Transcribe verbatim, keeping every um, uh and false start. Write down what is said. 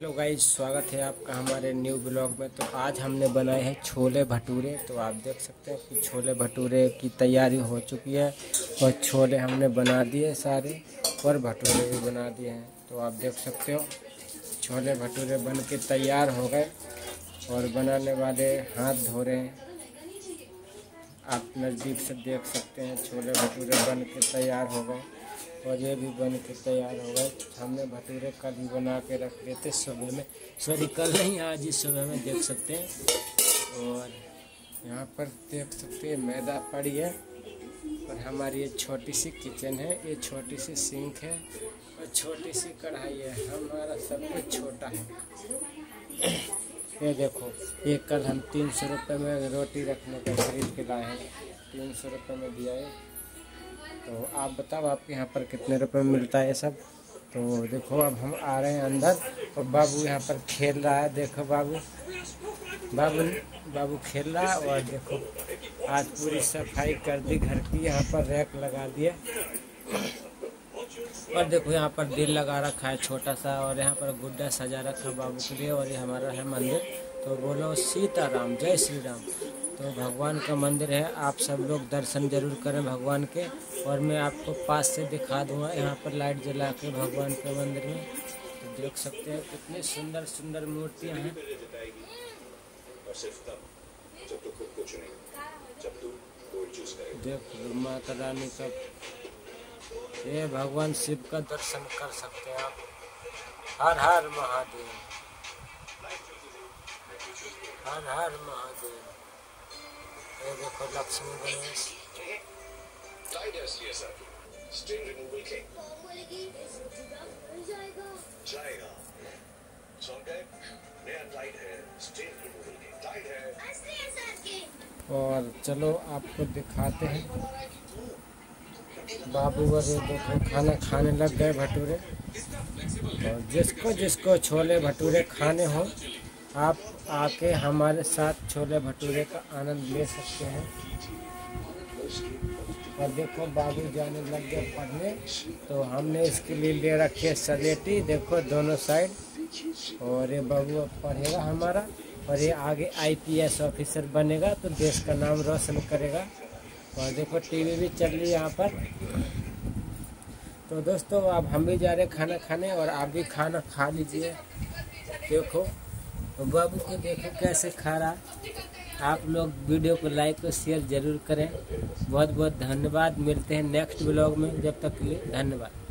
Hello guys, स्वागत है आपका हमारे न्यू ब्लॉग में। तो आज हमने बनाए हैं छोले भटूरे। तो आप देख सकते हैं कि छोले भटूरे की तैयारी हो चुकी है और छोले हमने बना दिए सारे और भटूरे भी बना दिए हैं। तो आप देख सकते हो छोले भटूरे बन के तैयार हो गए और बनाने वाले हाथ धो रहे हैं। आप नज़दीक से देख सकते हैं छोले भटूरे बन के तैयार हो गए और ये भी बन के तैयार हो गए। हमने भटूरे कल ही बना के रख लेते सुबह में, सॉरी कल नहीं, आज ही सुबह में देख सकते हैं। और यहाँ पर देख सकते हैं मैदा पड़ी है और हमारी ये छोटी सी किचन है, ये छोटी सी सिंक है और छोटी सी कढ़ाई है। हमारा सब कुछ छोटा है। ये देखो, ये कल हम तीन सौ रुपये में रोटी रखने का खरीद के लाए हैं, तीन सौ रुपये में दिया है। तो आप बताओ आपके यहाँ पर कितने रुपए में मिलता है ये सब। तो देखो अब हम आ रहे हैं अंदर और बाबू यहाँ पर खेल रहा है। देखो बाबू बाबू बाबू खेल रहा है। और देखो आज पूरी सफाई कर दी घर की, यहाँ पर रैक लगा दिए और देखो यहाँ पर दिल लगा रखा है छोटा सा और यहाँ पर गुड्डा सजा रखा है बाबू के लिए। और ये हमारा है मंदिर। तो बोलो सीताराम, जय श्री राम। तो भगवान का मंदिर है, आप सब लोग दर्शन जरूर करें भगवान के। और मैं आपको पास से दिखा दूंगा यहाँ पर लाइट जला के भगवान के मंदिर में। तो देख सकते हैं कितनी सुंदर सुंदर मूर्तियाँ हैं। देखो माता रानी का, ये भगवान शिव का दर्शन कर सकते हैं आप। हर हर महादेव, हर हर महादेव। ये देखो लक्ष्मी गणेश। और चलो आपको दिखाते हैं बाबू। और ये देखो खाना खाने लग गए भटूरे। और जिसको जिसको छोले भटूरे खाने हो आप आके हमारे साथ छोले भटूरे का आनंद ले सकते हैं। और देखो बाबू जाने लग गए पढ़ने, तो हमने इसके लिए ले रखी है सलेटी, देखो दोनों साइड। और ये बाबू अब पढ़ेगा हमारा और ये आगे आई पी एस ऑफिसर बनेगा तो देश का नाम रोशन करेगा। और देखो टीवी भी चल रही है यहाँ पर। तो दोस्तों अब हम भी जा रहे हैं खाना खाने और आप भी खाना खा लीजिए। देखो बाबू को देखो कैसे खा रहा। आप लोग वीडियो को लाइक और शेयर जरूर करें। बहुत बहुत धन्यवाद। मिलते हैं नेक्स्ट ब्लॉग में, जब तक के लिए धन्यवाद।